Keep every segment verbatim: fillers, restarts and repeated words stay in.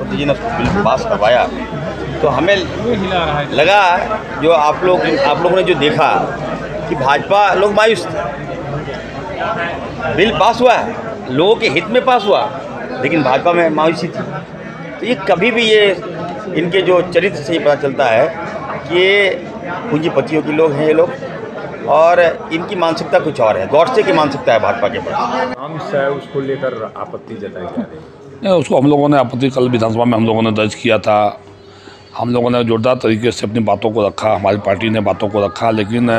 राष्ट्रपति जी ने उसको बिल पास करवाया तो हमें लगा, जो आप लोग आप लोगों ने जो देखा कि भाजपा लोग मायूस थे। बिल पास हुआ है, लोगों के हित में पास हुआ, लेकिन भाजपा में मायूसी थी। तो ये कभी भी ये इनके जो चरित्र से ही पता चलता है कि ये पूंजीपतियों के लोग हैं ये लोग, और इनकी मानसिकता कुछ और है। गॉडसे की मानसिकता है भाजपा के पास। हम है उसको लेकर आपत्ति जताई जा रही है उसको हम लोगों ने आपत्ति कल विधानसभा में हम लोगों ने दर्ज किया था। हम लोगों ने जोरदार तरीके से अपनी बातों को रखा, हमारी पार्टी ने बातों को रखा, लेकिन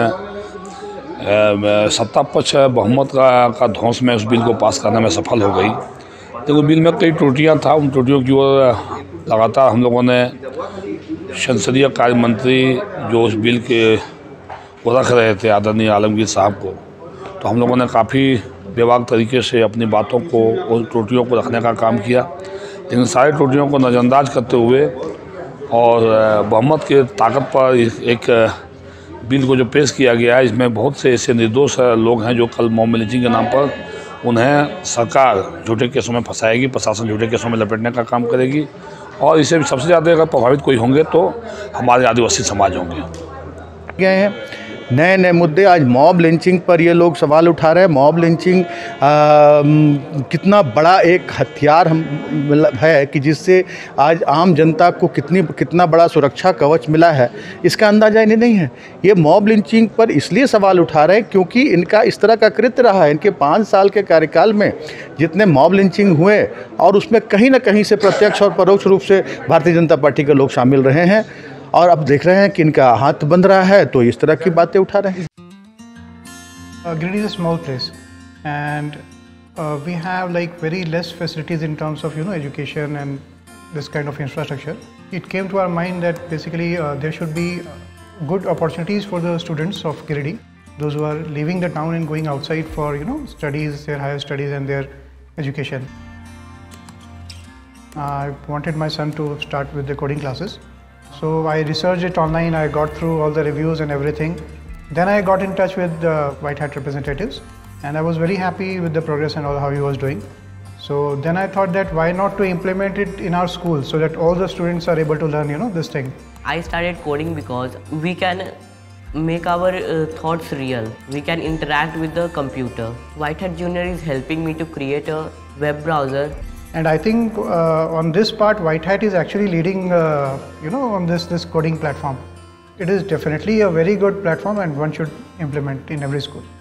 सत्ता पक्ष बहुमत का का ध्वंस में उस बिल को पास करने में सफल हो गई। तो बिल में कई त्रुटियां था, उन त्रुटियों की ओर लगातार हम लोगों ने संसदीय कार्य मंत्री जो उस बिल के वो रख रहे थे आदरणीय आलमगीर साहब को, तो हम लोगों ने काफ़ी बेबाक तरीके से अपनी बातों को उन त्रुटियों को रखने का काम किया। लेकिन सारी त्रुटियों को नज़रअंदाज करते हुए और बहुमत के ताकत पर एक बिल को जो पेश किया गया है, इसमें बहुत से ऐसे निर्दोष लोग हैं जो कल मॉब लिंचिंग के नाम पर उन्हें सरकार झूठे केसों में फंसाएगी, प्रशासन झूठे केसों में लपेटने का काम करेगी। और इससे सबसे ज़्यादा अगर प्रभावित कोई होंगे तो हमारे आदिवासी समाज होंगे। गए हैं नए नए मुद्दे। आज मॉब लिंचिंग पर ये लोग सवाल उठा रहे हैं। मॉब लिंचिंग कितना बड़ा एक हथियार हम है कि जिससे आज आम जनता को कितनी कितना बड़ा सुरक्षा कवच मिला है, इसका अंदाजा इन्हें नहीं है। ये मॉब लिंचिंग पर इसलिए सवाल उठा रहे हैं क्योंकि इनका इस तरह का कृत्य रहा है। इनके पाँच साल के कार्यकाल में जितने मॉब लिंचिंग हुए, और उसमें कहीं ना कहीं से प्रत्यक्ष और परोक्ष रूप से भारतीय जनता पार्टी के लोग शामिल रहे हैं, और अब देख रहे हैं कि इनका हाथ बंध रहा है तो इस तरह की बातें उठा रहे हैं। Giridih is a small place, and uh, we have like very less facilities in terms of you know education and this kind of infrastructure. It came to our mind that basically uh, there should be good opportunities for the students of Giridih, those who are leaving the town and going outside for you know studies, their higher studies and their education. I wanted my son to start with the coding classes. So I researched it online, I got through all the reviews and everything. Then I got in touch with the White Hat representatives, and I was very happy with the progress and all how he was doing. So then I thought that why not to implement it in our school so that all the students are able to learn you know this thing. I started coding because we can make our uh, thoughts real. We can interact with the computer. White Hat Junior is helping me to create a web browser. And I think uh, on this part, White Hat is actually leading, uh, you know, on this this coding platform. It is definitely a very good platform, and one should implement in every school.